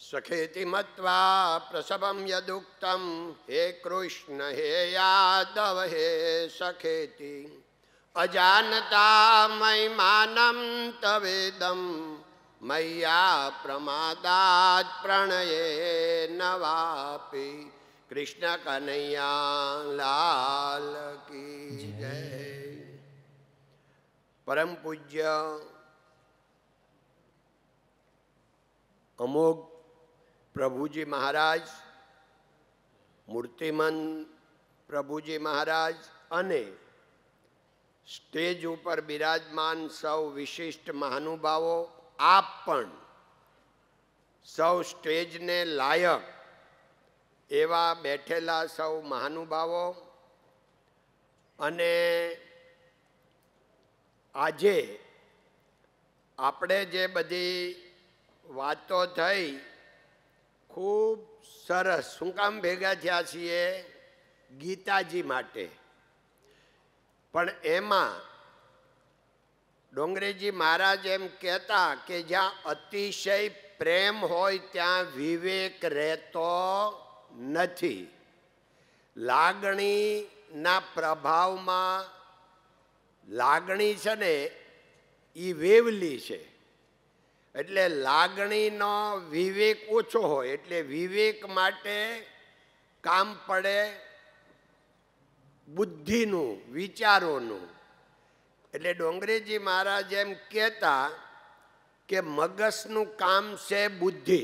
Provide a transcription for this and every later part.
सखेति मत्वा प्रसवं यदुक्तं हे कृष्ण हे यादव हे सखेति अजानता महिमानं तवेदं मय्या प्रमादात् प्रणये नवापि कृष्ण कन्हैया लाल की जय। परम पूज्य अमोघ प्रभुजी महाराज, मूर्तिमंत प्रभुजी महाराज अने स्टेज पर विराजमान सौ विशिष्ट महानुभावों, आप पण सौ स्टेज ने लायक एवा बैठेला सौ महानुभावों अने आजे आपणे जे बधी वातो थई खूब सरस। शुं काम भेगा थया छीए? गीताजी माटे। पण एमा डोंगरेजी महाराज एम कहता कि ज्यां अतिशय प्रेम होय त्यां विवेक रहतो नथी। लागणी ना प्रभाव में लागणी छे ने ई वेवली छे, एटले लागणीनो विवेक ओछो होय एटले विवेक माटे काम पड़े बुद्धिनु, विचारोनु। एटले डोंगरेजी महाराज एम कहता के मगजनु काम छे बुद्धि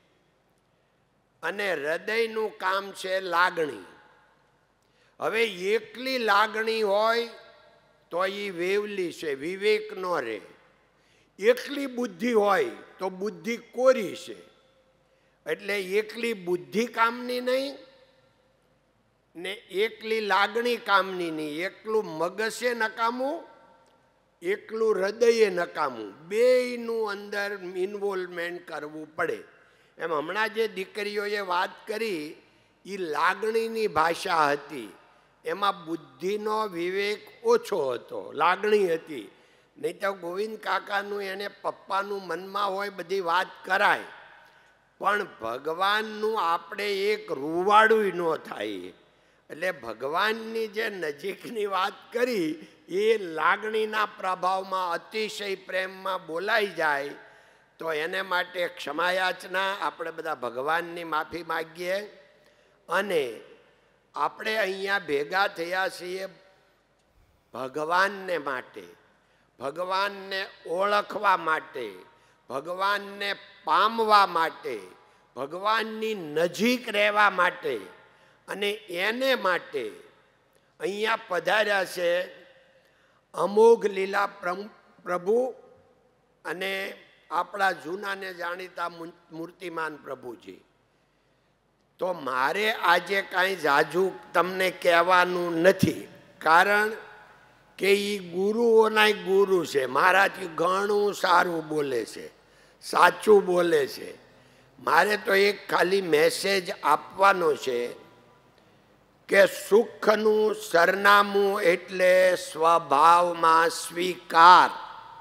अने हृदयनु काम छे लागणी। हवे एकली लागणी होय तो ई वेवली छे, विवेक न रहे। एकली बुद्धि होय तो बुद्धि कोरी छे, एटले एकली बुद्धि कामनी नहीं ने एकली लागणी कामनी नहीं। एकलू मगजे नकामू, एकलू हृदय नकामू, बेयनु अंदर इन्वोल्वमेंट करवू पड़े। एम हमणां जे दीकरीओए वात करी ई लागणीनी भाषा हती, एमां बुद्धिनो विवेक ओछो हतो, लागणी हती। नहीं तो गोविंद काकानु एने पप्पानु मनमा होय बधी वात कराय, पण भगवाननु आपणे एक रूवाडुं न थाय। एटले भगवाननी जे नजीकनी वात करी ए लागणीना प्रभावमां अतिशय प्रेममां बोलाई जाय तो एने माटे क्षमायाचना आपणे बधा भगवाननी माफी मागीए। अने आपणे अहींया भेगा थया छीए भगवानने माटे, भगवानने ओळखवा माटे, भगवानने पामवा माटे, भगवाननी नजीक रहेवा माटे। अने एने माटे अहींया पधार्या छे अमोघ लीला प्रभु अने आपणा जूना ने जाणीता मूर्तिमान प्रभुजी। तो मारे आजे कांई जाजू तमने कहेवानुं नथी, कारण के ई गुरुओना गुरु छे। महाराज घणुं सारूं बोले छे, साचुं बोले छे। मारे तो एक खाली मेसेज आपवानो छे के सुखનું સરનામું એટલે સ્વભાવમાં સ્વીકાર।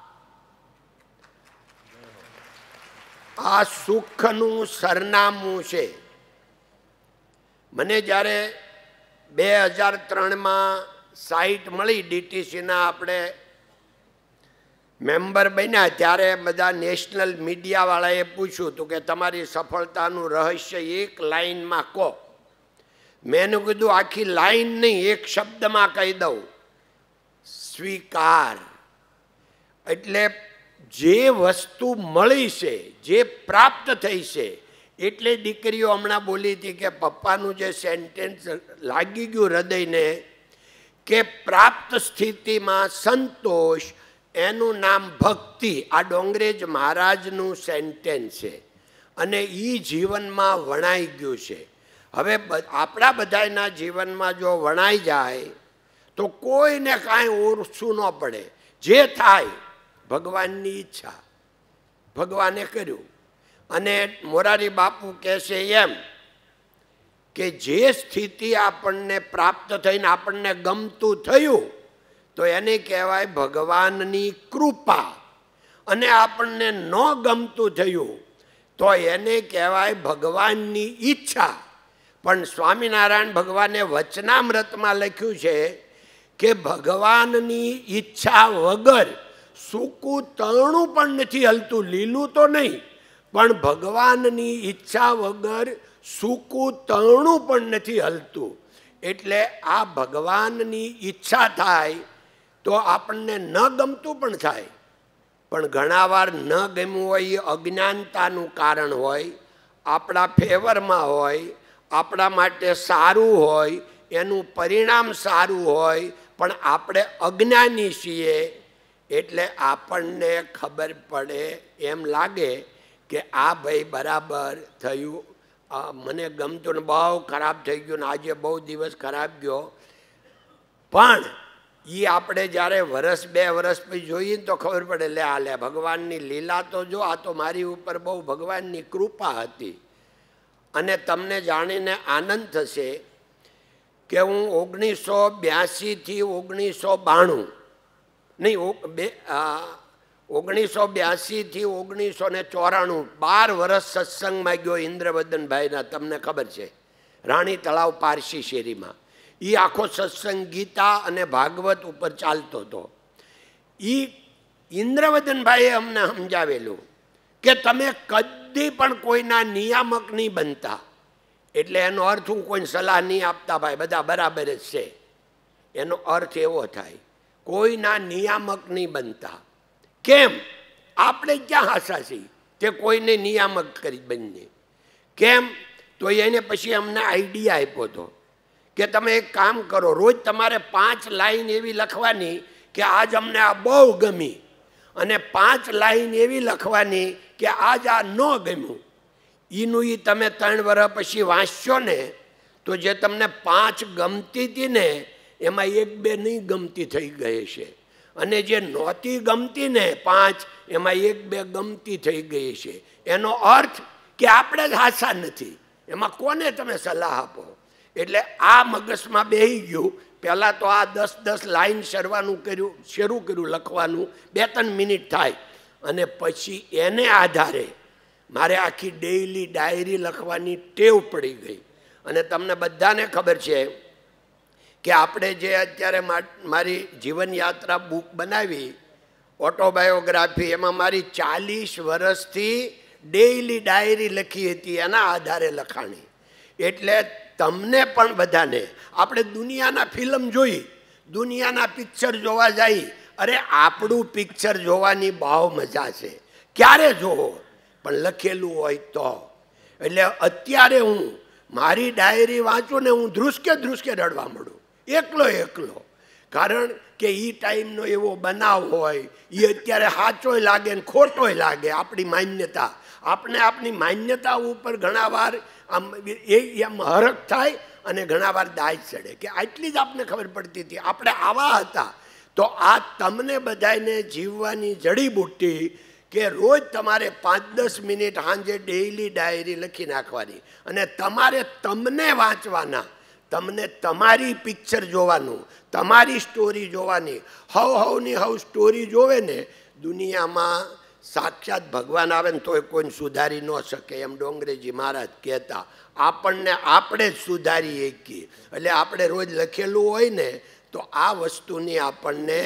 આ સુખનું સરનામું છે। મને જ્યારે 2003માં સાઇટ મળી ડીટીસીના આપણે મેમ્બર બન્યા ત્યારે બધા નેશનલ મીડિયાવાળાએ પૂછ્યું હતું કે તમારી સફળતાનું રહસ્ય એક લાઇનમાં કહો। मैंने कीधु आखी लाइन नहीं, एक शब्द में कही दऊ, स्वीकार। एटले जे वस्तु मळी छे, जे प्राप्त थई छे, एटले दीकरीओ हमणां बोली थी के पप्पानुं जे सेंटेन्स लागी गयुं हृदयने के प्राप्त स्थिति में संतोष एनुं नाम भक्ति। आ डोंगरेज महाराजनुं सेंटेन्स छे अने ई जीवन में वणाई गयुं छे। हवे आपणा बधायना जीवन में जो वणाई जाए तो कोई ने कांई ओछुं न पड़े। जे थाय भगवाननी इच्छा, भगवाने कर्युं। अने मोरारी बापू कहे एम के जे स्थिति आपणने प्राप्त थईने आपणने गमतुं थयुं तो एने कहेवाय भगवाननी कृपा। अने आपणने न गमतुं थयुं તો એને કહેવાય ભગવાનની ઈચ્છા. પણ સ્વામિનારાયણ ભગવાને વચનામૃતમાં લખ્યું છે કે ભગવાનની ઈચ્છા વગર સૂકું તરણું પણ નથી હલતું, લીલું તો નહીં પણ ભગવાનની ઈચ્છા વગર સૂકું તરણું પણ નથી હલતું. એટલે આ ભગવાનની ઈચ્છા થાય તો આપણને ન ગમતું પણ થાય. પણ ઘણાવાર ન ગમ્યું હોય એ અજ્ઞાનતાનું કારણ હોય, આપણા ફેવરમાં હોય, આપણા માટે સારું હોય, એનું પરિણામ સારું હોય, પણ આપણે અજ્ઞાની છીએ. એટલે આપણને ખબર પડે એમ લાગે કે આ ભાઈ બરાબર થયું, મને ગમતું ને બહુ ખરાબ થઈ ગયું ને આજે બહુ દિવસ ખરાબ ગયો. પણ એ આપણે જ્યારે વરસ 2 વર્ષ પછી જોઈએ ને તો ખબર પડે, લે આ લે ભગવાનની લીલા તો જો, આ તો મારી ઉપર બહુ ભગવાનની કૃપા હતી. અને તમને જાણીને આનંદ થશે કે હું 1982 થી 1992 નહીં 1982 થી 1994 12 વર્ષ સત્સંગમાં ગયો ઇન્દ્રવદનભાઈના, તમને ખબર છે, રાણી તળાવ પારસી શેરીમાં. એ આખો સત્સંગ ગીતા અને ભાગવત ઉપર ચાલતો હતો. એ ઇન્દ્રવદનભાઈએ અમને સમજાવેલું કે તમે કદી પણ કોઈના નિયામક નહીં બનતા. એટલે એનો અર્થ હું કોઈને સલાહ નહીં આપતા, ભાઈ બધા બરાબર જ છે, એનો અર્થ એવો થાય કોઈના નિયામક નહીં બનતા. કેમ? આપણે ક્યાં હાસા છીએ તે કોઈને નિયામક કરી બનીએ? કેમ? તો એને પછી અમને આઈડિયા આપ્યો હતો કે તમે એક કામ કરો, રોજ તમારે 5 લાઈન એવી લખવાની કે આજ અમને આ બહુ ગમી, અને 5 લાઈન એવી લખવાની કે આજ આ ન ગમ્યું. એનું એ તમે 3 વર્ષ પછી વાંચશો ને તો જે તમને 5 ગમતી હતી ને એમાં 1-2 નહીં ગમતી થઈ ગઈ છે, અને જે નહોતી ગમતી ને 5 એમાં 1-2 ગમતી થઈ ગઈ છે. એનો અર્થ કે આપણે જ હાસા નથી, એમાં કોને તમે સલાહ આપો? એટલે આ મગજમાં બેસી ગયું. પહેલાં તો આ 10-10 લાઈન શરૂ કર્યું લખવાનું, 2-3 મિનિટ થાય, અને પછી એને આધારે મારે આખી ડેઈલી ડાયરી લખવાની ટેવ પડી ગઈ. અને તમને બધાને ખબર છે કે આપણે જે અત્યારે મારી જીવનયાત્રા બુક બનાવી, ઓટોબાયોગ્રાફી, એમાં મારી 40 વર્ષથી ડેઈલી ડાયરી લખી હતી, એના આધારે લખાણી. એટલે તમને પણ બધાને, આપણે દુનિયાના ફિલ્મ જોઈ, દુનિયાના પિક્ચર જોવા જઈ, અરે આપણું પિક્ચર જોવાની બહુ મજા છે. ક્યારે જોવો? પણ લખેલું હોય તો. એટલે અત્યારે હું મારી ડાયરી વાંચું ને હું ધ્રુસકે રડવા મળું, એકલો. કારણ કે એ ટાઈમનો એવો બનાવ હોય, એ અત્યારે સાચોય લાગે ને ખોટોય લાગે. આપણી માન્યતા, આપણે આપણી માન્યતા ઉપર ઘણા વાર આમ હરખ થાય અને ઘણા વાર દાજ ચડે કે આટલી જ આપને ખબર પડતી હતી, આપણે આવા હતા. તો આ તમને બધાને જીવવાની જડીબુટ્ટી કે રોજ તમારે 5-10 મિનિટ સાંજે ડેઈલી ડાયરી લખી નાખવાની, અને તમારે તમને વાંચવાના, તમને તમારી પિક્ચર જોવાનું, તમારી સ્ટોરી જોવાની. હવ સ્ટોરી જોવે ને, દુનિયામાં સાક્ષાત ભગવાન આવે ને તોય કોઈને સુધારી ન શકે, એમ ડોંગરેજી મહારાજ કહેતા. આપણને આપણે જ સુધારી શકીએ. એટલે આપણે રોજ લખેલું હોય ને તો આ વસ્તુની આપણને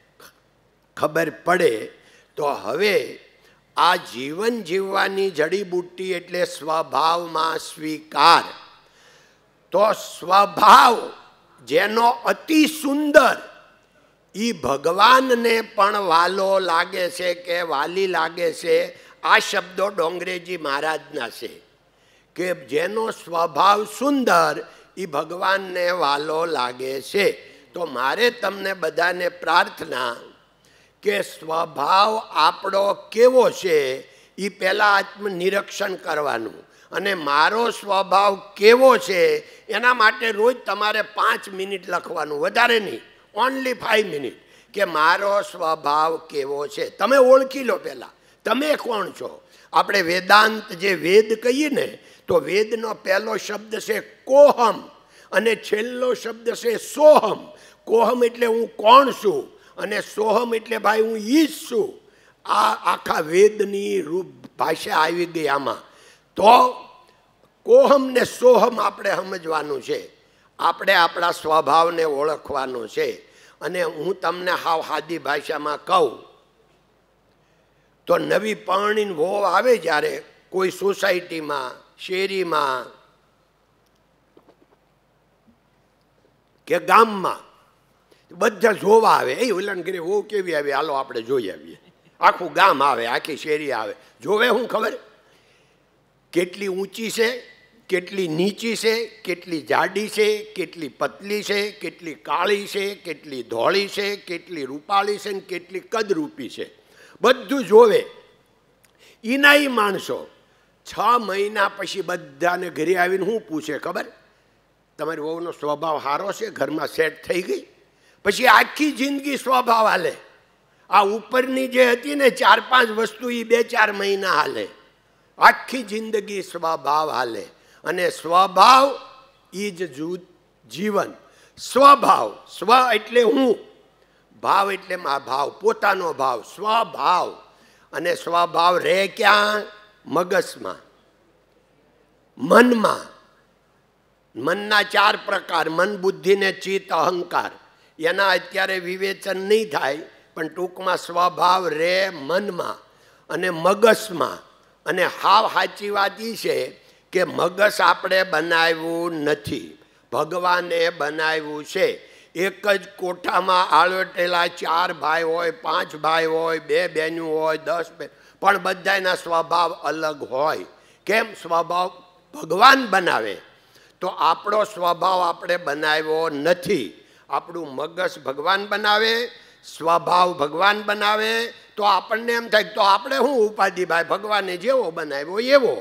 ખબર પડે. તો હવે આ જીવન જીવવાની જડીબુટ્ટી એટલે સ્વભાવમાં સ્વીકાર. તો સ્વભાવ જેનો અતિ સુંદર, એ ભગવાનને પણ વાલો લાગે છે કે વાલી લાગે છે. આ શબ્દો ડોંગરેજી મહારાજના છે કે જેનો સ્વભાવ સુંદર એ ભગવાનને વાલો લાગે છે. તો મારે તમને બધાને પ્રાર્થના કે સ્વભાવ આપણો કેવો છે એ પહેલાં આત્મનિરીક્ષણ કરવાનું, અને મારો સ્વભાવ કેવો છે એના માટે રોજ તમારે 5 મિનિટ લખવાનું, વધારે નહીં, ઓનલી 5 મિનિટ, કે મારો સ્વભાવ કેવો છે. તમે ઓળખી લો પહેલાં તમે કોણ છો. આપણે વેદાંત જે વેદ કહીએ ને, તો વેદનો પહેલો શબ્દ છે કોહમ, અને છેલ્લો શબ્દ છે સોહમ. કોહમ એટલે હું કોણ છું, અને સોહમ એટલે ભાઈ હું ઈ જ છું. આ આખા વેદની રૂપ ભાષા આવી ગઈ આમાં. તો કોહમ ને સોહમ આપણે સમજવાનું છે, આપણે આપણા સ્વભાવને ઓળખવાનો છે. અને હું તમને હાવ સાદી ભાષામાં કહું તો નવી પરણીને વહુ આવે જ્યારે કોઈ સોસાયટીમાં, શેરીમાં કે ગામમાં, બધા જોવા આવે, એ ઓલાને ઘરે વહુ કેવી આવી, હાલો આપણે જોઈ આવીએ. આખું ગામ આવે, આખી શેરી આવે. જોવે શું ખબર? કેટલી ઊંચી છે, કેટલી નીચી છે, કેટલી જાડી છે, કેટલી પતલી છે, કેટલી કાળી છે, કેટલી ધોળી છે, કેટલી રૂપાળી છે ને કેટલી કદરૂપી છે, બધું જોવે. એના એ માણસો 6 મહિના પછી બધાને ઘરે આવીને શું પૂછે ખબર? તમારી વહુનો સ્વભાવ સારો છે, ઘરમાં સેટ થઈ ગઈ? પછી આખી જિંદગી સ્વભાવ હાલે. આ ઉપરની જે હતી ને 4-5 વસ્તુ, એ 2-4 મહિના હાલે. આખી જિંદગી સ્વભાવ હાલે. અને સ્વભાવ એ જ જીવન. સ્વભાવ, સ્વ એટલે હું, ભાવ એટલે ભાવ, પોતાનો ભાવ, સ્વભાવ. અને સ્વભાવ રહે ક્યાં? મગજમાં, મનમાં. મનના 4 પ્રકાર: મન, બુદ્ધિ ને ચિત્ત, અહંકાર. એના અત્યારે વિવેચન નહીં થાય, પણ ટૂંકમાં સ્વભાવ રહે મનમાં અને મગજમાં. અને હાવ સાચી વાત એ છે કે મગજ આપણે બનાવ્યું નથી, ભગવાને બનાવ્યું છે. એક જ કોઠામાં આળવેટેલા 4 ભાઈ હોય, 5 ભાઈ હોય, 2 બહેનો હોય, 10 બહેન, પણ બધાના સ્વભાવ અલગ હોય. કેમ? સ્વભાવ ભગવાન બનાવે. તો આપણો સ્વભાવ આપણે બનાવ્યો નથી. આપણું મગજ ભગવાન બનાવે, સ્વભાવ ભગવાન બનાવે. તો આપણને એમ થાય તો આપણે શું ઉપાધિ ભાઈ, ભગવાને જેવો બનાવ્યો એવો.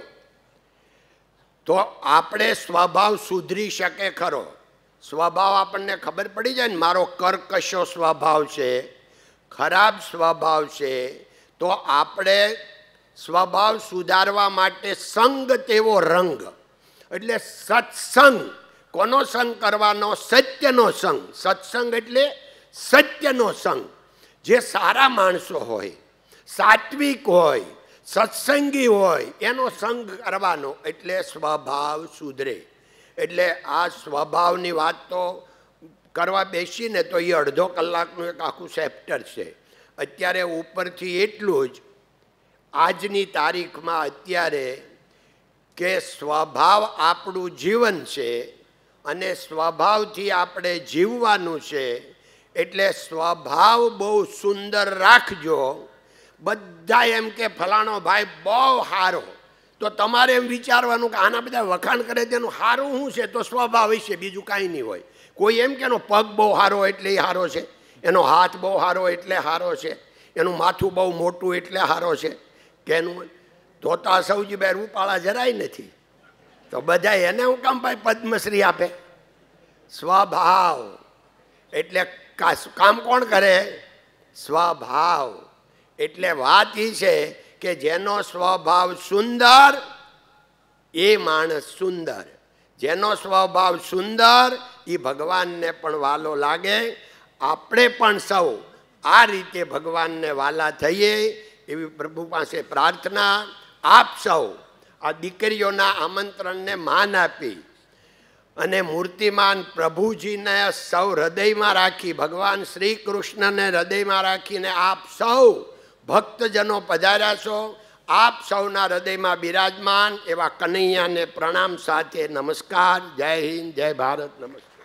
તો આપણે સ્વભાવ સુધરી શકે ખરો? સ્વભાવ આપણને ખબર પડી જાય ને, મારો કર્કશો સ્વભાવ છે, ખરાબ સ્વભાવ છે, તો આપણે સ્વભાવ સુધારવા માટે સંગ તેવો રંગ, એટલે સત્સંગ. કોનો સંગ કરવાનો? સત્યનો સંગ. સત્સંગ એટલે સત્યનો સંગ. જે સારા માણસો હોય, સાત્વિક હોય, સત્સંગી હોય, એનો સંગ કરવાનો, એટલે સ્વભાવ સુધરે. એટલે આ સ્વભાવની વાત તો કરવા બેસીને તો એ અડધો કલાકનું એક આખું ચેપ્ટર છે. અત્યારે ઉપરથી એટલું જ આજની તારીખમાં અત્યારે કે સ્વભાવ આપણું જીવન છે અને સ્વભાવથી આપણે જીવવાનું છે. એટલે સ્વભાવ બહુ સુંદર રાખજો. બધા એમ કે ફલાણો ભાઈ બહુ સારો, તો તમારે એમ વિચારવાનું કે આના બધા વખાણ કરે તેનું સારું શું છે? તો સ્વભાવ છે, બીજું કાંઈ નહીં હોય. કોઈ એમ કે એનો પગ બહુ સારો એટલે એ સારો છે, એનો હાથ બહુ સારો એટલે સારો છે, એનું માથું બહુ મોટું એટલે સારો છે, કે એનું ધોતા સૌજીભાઈ રૂપાળા જરાય નથી, તો બધા એને હું કામ ભાઈ પદ્મશ્રી આપે? સ્વભાવ એટલે કામ કોણ કરે? સ્વભાવ. એટલે વાત એ છે કે જેનો સ્વભાવ સુંદર એ માણસ સુંદર. જેનો સ્વભાવ સુંદર એ ભગવાનને પણ વાલો લાગે. આપણે પણ સૌ આ રીતે ભગવાનને વાલા થઈએ એવી પ્રભુ પાસે પ્રાર્થના. આપ સૌ આ દીકરીઓના આમંત્રણને માન આપી અને મૂર્તિમાન પ્રભુજીને સૌ હૃદયમાં રાખી, ભગવાન શ્રી કૃષ્ણને હૃદયમાં રાખીને આપ સૌ ભક્તજનો પધાર્યા છો. આપ સૌના હૃદયમાં બિરાજમાન એવા કનૈયાને પ્રણામ સાથે નમસ્કાર. જય હિન્દ, જય ભારત. નમસ્કાર.